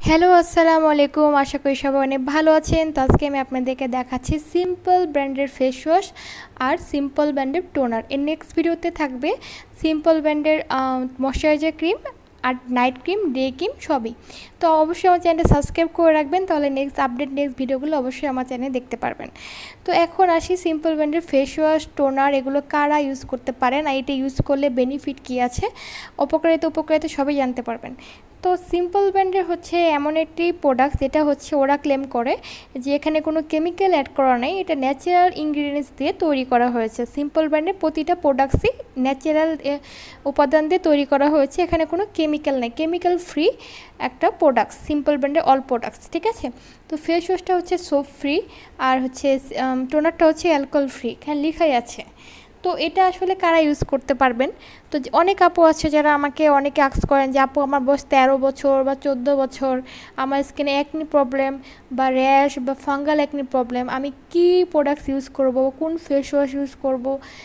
Hello, আসসালামু আলাইকুম। আশা করি সবাই অনেক ভালো আছেন। তো আজকে আমি আপনাদেরকে দেখাচ্ছি সিম্পল ব্র্যান্ডের ফেস ওয়াশ আর সিম্পল ব্র্যান্ডের টোনার। এর নেক্সট ভিডিওতে থাকবে সিম্পল ব্র্যান্ডের ময়শ্চারাইজার ক্রিম আর নাইট ক্রিম, ডে ক্রিম সবই। তো অবশ্যই আমার চ্যানেলটা সাবস্ক্রাইব করে রাখবেন, তাহলে নেক্সট ভিডিওগুলো অবশ্যই আমার চ্যানেলে দেখতে পারবেন। তো এখন আসি সিম্পল ব্র্যান্ডের ফেস ওয়াশ, টোনার এগুলো কারা ইউজ করতে পারেন আর এটা ইউজ করলে বেনিফিট কী আছে, উপকারিতা সবই জানতে পারবেন। তো সিম্পল ব্র্যান্ডের হচ্ছে এমন একটি প্রোডাক্ট যেটা হচ্ছে ওরা ক্লেম করে যে এখানে কোনো কেমিক্যাল অ্যাড করা নেই, এটা ন্যাচারাল ইনগ্রিডিয়েন্টস দিয়ে তৈরি করা হয়েছে। সিম্পল ব্র্যান্ডের প্রতিটা প্রোডাক্টসই ন্যাচারাল উপাদান দিয়ে তৈরি করা হয়েছে, এখানে কোনো কেমিক্যাল নেই, কেমিক্যাল ফ্রি একটা প্রোডাক্টস সিম্পল ব্র্যান্ডের অল প্রোডাক্টস, ঠিক আছে। তো ফেস ওয়াশটা হচ্ছে সোপ ফ্রি আর হচ্ছে টোনারটা হচ্ছে অ্যালকোহল ফ্রি, এখানে লেখাই আছে। তো এটা আসলে কারা ইউজ করতে পারবেন? তো অনেক আপু আছে যারা অনেকে আস্ক করেন যে আপু আমার বয়স 13 বছর বা 14 বছর, আমার স্কিনে একনি প্রবলেম বা র্যাশ বা ফাঙ্গাল একনি প্রবলেম, আমি কি প্রোডাক্টস ইউজ করব, কোন ফেস ওয়াশ ইউজ করব,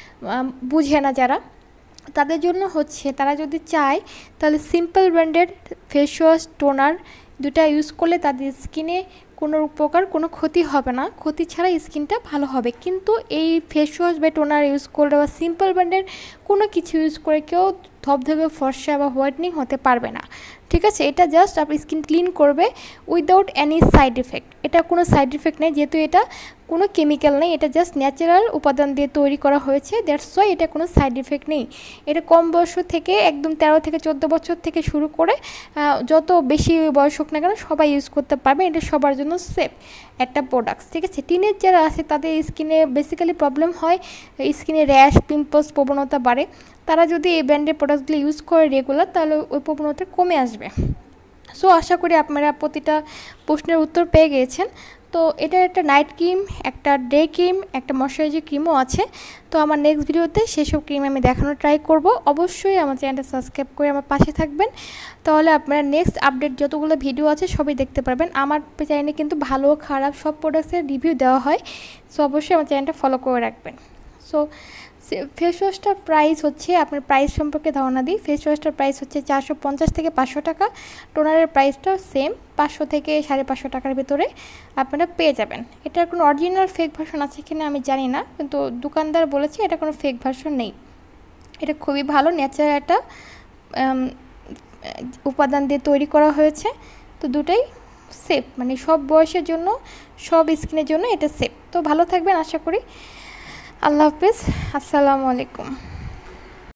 বুঝে না যারা, তাদের জন্য হচ্ছে তারা যদি চায় তাহলে সিম্পল ব্র্যান্ডের ফেস ওয়াশ টোনার দুটা ইউজ করলে তাদের স্কিনে কোনো প্রকার কোনো ক্ষতি হবে না, ক্ষতি ছাড়া স্কিনটা ভালো হবে। কিন্তু এই ফেস ওয়াশ বা টোনার ইউজ করলে বা সিম্পল ব্র্যান্ডের কোনো কিছু ইউজ করে কেউ ধবধবে ফর্সা বা হোয়াইটনিং হতে পারবে না, ঠিক আছে। এটা জাস্ট আপনার স্কিন ক্লিন করবে উইদাউট এনি সাইড এফেক্ট, এটা কোনো সাইড এফেক্ট নেই, যেহেতু এটা কোনো কেমিক্যাল নেই, এটা জাস্ট ন্যাচারাল উপাদান দিয়ে তৈরি করা হয়েছে, দ্যাটস ওয়াই এটা কোনো সাইড এফেক্ট নেই। এটা কম বয়স থেকে একদম 13 থেকে 14 বছর থেকে শুরু করে যত বেশি বয়স হোক না কেন সবাই ইউজ করতে পারবে, এটা সবার জন্য সেফ একটা প্রোডাক্টস, ঠিক আছে। টিনেজ যারা আছে তাদের স্কিনে বেসিক্যালি প্রবলেম হয়, স্কিনে র্যাশ পিম্পলস প্রবণতা বাড়ে, তারা যদি এই ব্র্যান্ডের প্রোডাক্টগুলো ইউজ করে রেগুলার তাহলে ওই প্রবণতা কমে আসবে। সো আশা করি আপনারা প্রতিটা প্রশ্নের উত্তর পেয়ে গিয়েছেন। তো এটার একটা নাইট ক্রিম, একটা ডে ক্রিম, একটা ময়শ্চারাইজার ক্রিমও আছে। তো আমার নেক্সট ভিডিওতে সেসব ক্রিম আমি দেখানোর ট্রাই করব। অবশ্যই আমার চ্যানেলটা সাবস্ক্রাইব করে আমার পাশে থাকবেন, তাহলে আপনারা নেক্সট আপডেট যতগুলো ভিডিও আছে সবই দেখতে পারবেন। আমার চ্যানেলে কিন্তু ভালো খারাপ সব প্রোডাক্টসের রিভিউ দেওয়া হয়, সো অবশ্যই আমার চ্যানেলটা ফলো করে রাখবেন। সো ফেস ওয়াশটার প্রাইস হচ্ছে, আপনার প্রাইস সম্পর্কে ধারণা দিই, ফেস ওয়াশটার প্রাইস হচ্ছে 450 থেকে 500 টাকা, টোনারের প্রাইসটাও সেম 500 থেকে 550 টাকার ভিতরে আপনারা পেয়ে যাবেন। এটার কোনো অরিজিনাল ফেক ভার্সন আছে কিনা আমি জানি না, কিন্তু দোকানদার বলেছে এটা কোনো ফেক ভার্সন নেই, এটা খুবই ভালো ন্যাচারাল একটা উপাদান দিয়ে তৈরি করা হয়েছে। তো দুটাই সেফ, মানে সব বয়সের জন্য সব স্কিনের জন্য এটা সেফ। তো ভালো থাকবেন আশা করি। আল্লাহ হাফেজ, আসসালামু আলাইকুম।